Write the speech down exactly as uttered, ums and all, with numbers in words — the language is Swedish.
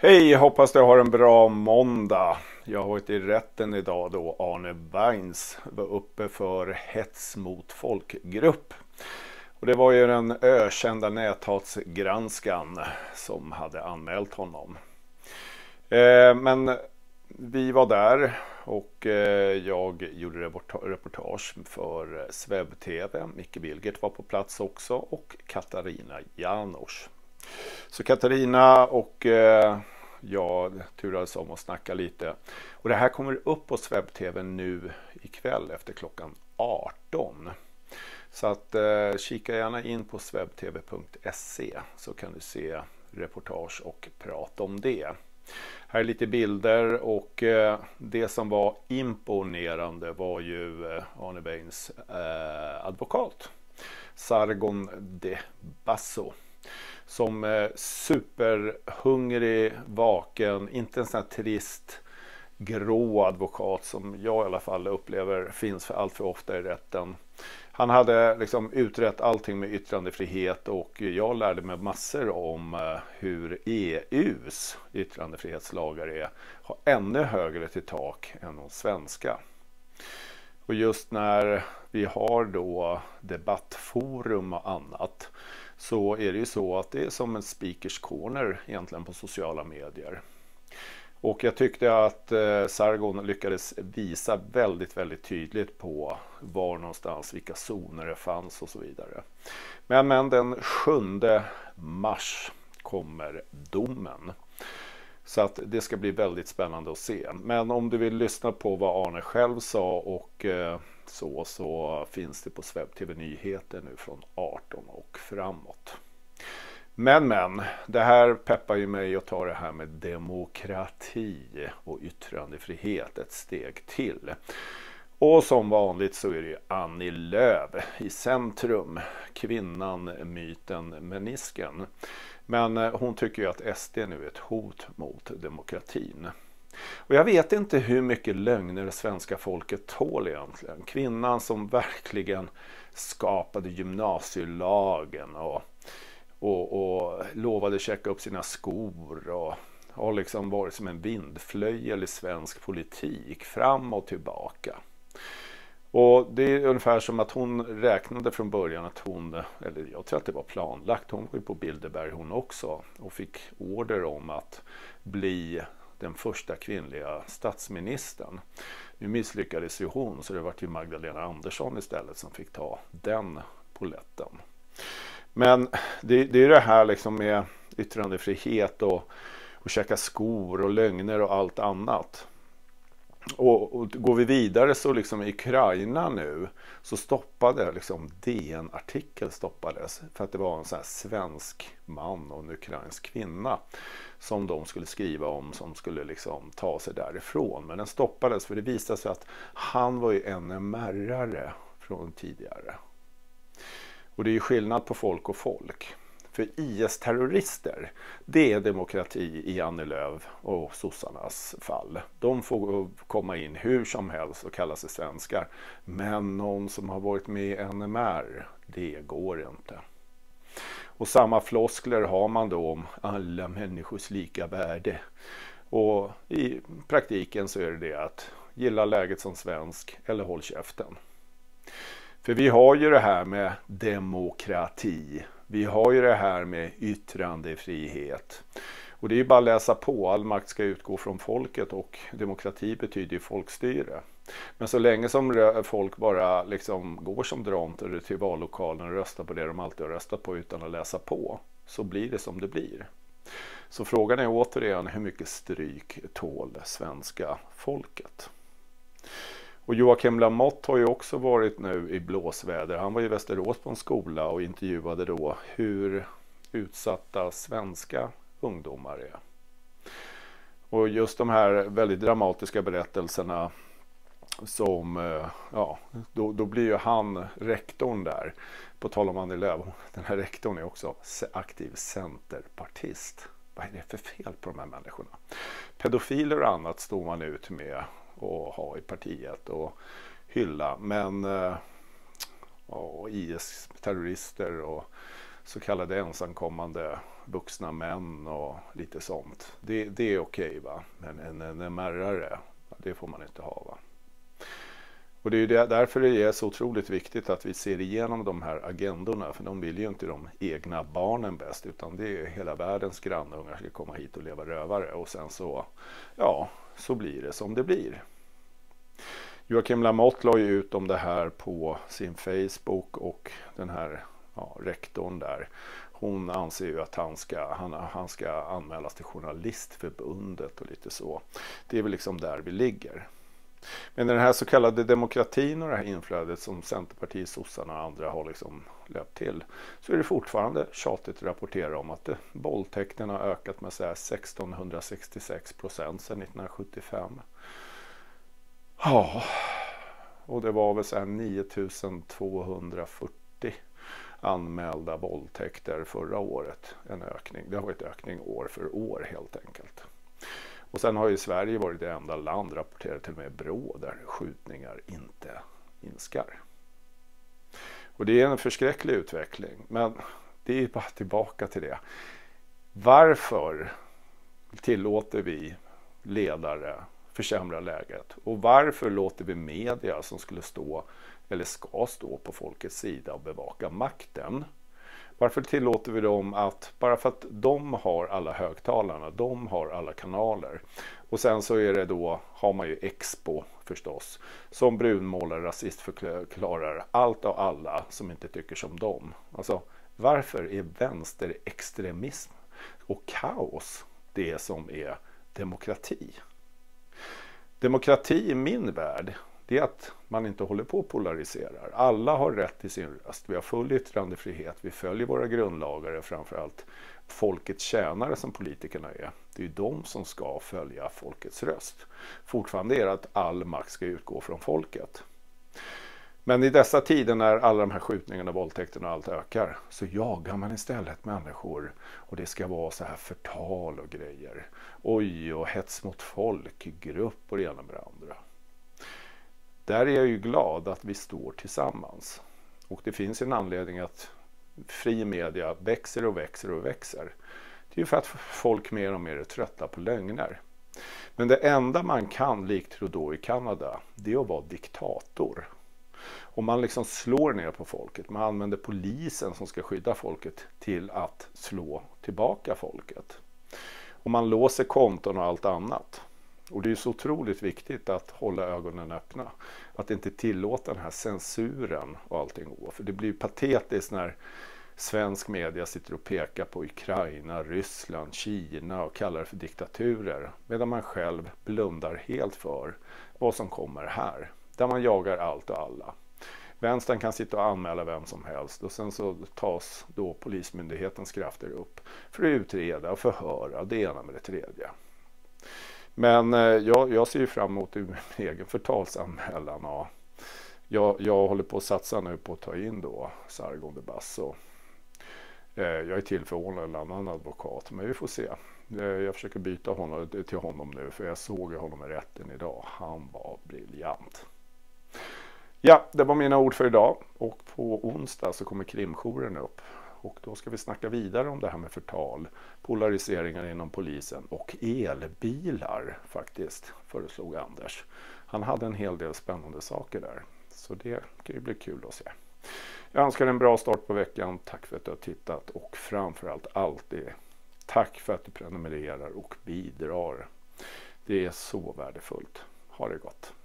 Hej, hoppas du har en bra måndag. Jag har varit i rätten idag då Arne Weins var uppe för hets mot folkgrupp. Och det var ju den ökända näthatsgranskan som hade anmält honom. Eh, men vi var där och eh, jag gjorde reportage för Sveb T V. Micke Bilgert var på plats också och Katarina Janouch. Så Katarina och eh, jag turades om att snacka lite. Och det här kommer upp på Sveb T V nu ikväll efter klockan arton. Så att eh, kika gärna in på svebtv punkt se så kan du se reportage och prata om det. Här är lite bilder och eh, det som var imponerande var ju eh, Arne Weins eh, advokat Sargon de Basso. Som eh, superhungrig, vaken, inte en sån här trist grå advokat som jag i alla fall upplever finns för allt för ofta i rätten. Han hade liksom utrett allting med yttrandefrihet och jag lärde mig massor om eh, hur E U:s yttrandefrihetslagar är, har ännu högre till tak än de svenska. Och just när vi har då debattforum och annat så är det ju så att det är som en speakers corner egentligen på sociala medier. Och jag tyckte att eh, Sargon lyckades visa väldigt, väldigt tydligt på var någonstans, vilka zoner det fanns och så vidare. Men, men den sjunde mars kommer domen. Så att det ska bli väldigt spännande att se. Men om du vill lyssna på vad Arne själv sa och eh, så, så finns det på Sveb T V Nyheter nu från arton och framåt. Men men, det här peppar ju mig att ta det här med demokrati och yttrandefrihet ett steg till. Och som vanligt så är det ju Annie Lööf i centrum, kvinnan, myten, menisken. Men hon tycker ju att S D nu är ett hot mot demokratin. Och jag vet inte hur mycket lögner det svenska folket tål egentligen. Kvinnan som verkligen skapade gymnasielagen och, och, och lovade checka upp sina skor och har liksom varit som en vindflöjel i svensk politik fram och tillbaka. Och det är ungefär som att hon räknade från början att hon, eller jag tror att det var planlagt, hon var ju på Bilderberg hon också och fick order om att bli den första kvinnliga statsministern. Nu misslyckades ju hon så det var ju Magdalena Andersson istället som fick ta den poletten. Men det, det är det här liksom med yttrandefrihet och, och checka skor och lögner och allt annat. Och, och går vi vidare så liksom i Ukraina nu så stoppade liksom D N-artikel stoppades för att det var en sån här svensk man och en ukrainsk kvinna som de skulle skriva om som skulle liksom ta sig därifrån. Men den stoppades för det visade sig att han var ju N M R-are från tidigare. Och det är ju skillnad på folk och folk. För I S-terrorister, det är demokrati i Annie Lööf och sossarnas fall. De får komma in hur som helst och kalla sig svenskar. Men någon som har varit med i N M R, det går inte. Och samma floskler har man då om alla människors lika värde. Och i praktiken så är det det att gilla läget som svensk eller håll käften. För vi har ju det här med demokrati. Vi har ju det här med yttrandefrihet. Och det är ju bara att läsa på. All makt ska utgå från folket och demokrati betyder ju folkstyre. Men så länge som folk bara liksom går som dranter till vallokalen och röstar på det de alltid har röstat på utan att läsa på så blir det som det blir. Så frågan är återigen hur mycket stryk tål det svenska folket. Och Joakim Lamotte har ju också varit nu i blåsväder. Han var i Västerås på en skola och intervjuade då hur utsatta svenska ungdomar är. Och just de här väldigt dramatiska berättelserna som, ja, då, då blir ju han rektorn där. På tal om Annie Lööf, den här rektorn är också aktiv centerpartist. Vad är det för fel på de här människorna? Pedofiler och annat står man ut med och ha i partiet och hylla, men och I S-terrorister och så kallade ensamkommande vuxna män och lite sånt. Det, det är okej, va? Men en, en M R-are, det får man inte ha, va? Och det är ju det, därför det är så otroligt viktigt att vi ser igenom de här agendorna, för de vill ju inte de egna barnen bäst, utan det är hela världens grannungar ska komma hit och leva rövare, och sen så, ja, så blir det som det blir. Joakim Lamotte la ju ut om det här på sin Facebook, och den här ja, rektorn där, hon anser ju att han ska, han, han ska anmälas till Journalistförbundet och lite så. Det är väl liksom där vi ligger. Men den här så kallade demokratin och det här inflödet som Centerpartiet, sossarna och andra har liksom löpt till, så är det fortfarande tjatigt att rapportera om att det, våldtäkterna har ökat med så här sextonhundrasextiosex procent sedan nittonhundrasjuttiofem. Ja, och det var väl så här niotusentvåhundrafyrtio anmälda våldtäkter förra året. En ökning, det har varit ökning år för år helt enkelt. Och sen har ju Sverige varit det enda land, rapporterat till och med Brå, där skjutningar inte minskar. Och det är en förskräcklig utveckling, men det är bara tillbaka till det. Varför tillåter vi ledare försämra läget? Och varför låter vi media som skulle stå, eller ska stå på folkets sida och bevaka makten? Varför tillåter vi dem att, bara för att de har alla högtalarna, de har alla kanaler, och sen så är det då, har man ju Expo förstås, som brunmålar, rasistförklarar allt och alla som inte tycker som dem. Alltså, varför är vänsterextremism och kaos det som är demokrati? Demokrati i min värld, det är att man inte håller på och polariserar. Alla har rätt till sin röst. Vi har full yttrandefrihet. Vi följer våra grundlagar, framförallt folkets tjänare som politikerna är. Det är ju de som ska följa folkets röst. Fortfarande är det att all makt ska utgå från folket. Men i dessa tider när alla de här skjutningarna, våldtäkterna och allt ökar, så jagar man istället människor, och det ska vara så här förtal och grejer. Oj, och hets mot folkgrupp och det ena med det andra. Där är jag ju glad att vi står tillsammans. Och det finns en anledning att fri media växer och växer och växer. Det är ju för att folk mer och mer är trötta på lögner. Men det enda man kan, likt Trudeau i Kanada, det är att vara diktator. Och man liksom slår ner på folket. Man använder polisen som ska skydda folket till att slå tillbaka folket. Och man låser konton och allt annat. Och det är ju så otroligt viktigt att hålla ögonen öppna. Att inte tillåta den här censuren och allting gå. För det blir ju patetiskt när svensk media sitter och pekar på Ukraina, Ryssland, Kina och kallar det för diktaturer. Medan man själv blundar helt för vad som kommer här. Där man jagar allt och alla. Vänstern kan sitta och anmäla vem som helst, och sen så tas då polismyndighetens krafter upp för att utreda och förhöra det ena med det tredje. Men eh, jag, jag ser ju fram emot min egen förtalsanmälan, och jag, jag håller på att satsa nu på att ta in då Sargon de Basso. Eh, jag är tillförordnad en annan advokat, men vi får se. Eh, jag försöker byta honom till honom nu, för jag såg honom i rätten idag. Han var briljant. Ja, det var mina ord för idag, och på onsdag så kommer krimjouren upp, och då ska vi snacka vidare om det här med förtal, polariseringar inom polisen och elbilar faktiskt, föreslog Anders. Han hade en hel del spännande saker där, så det kan ju bli kul att se. Jag önskar en bra start på veckan, tack för att du har tittat, och framförallt alltid tack för att du prenumererar och bidrar. Det är så värdefullt. Ha det gott!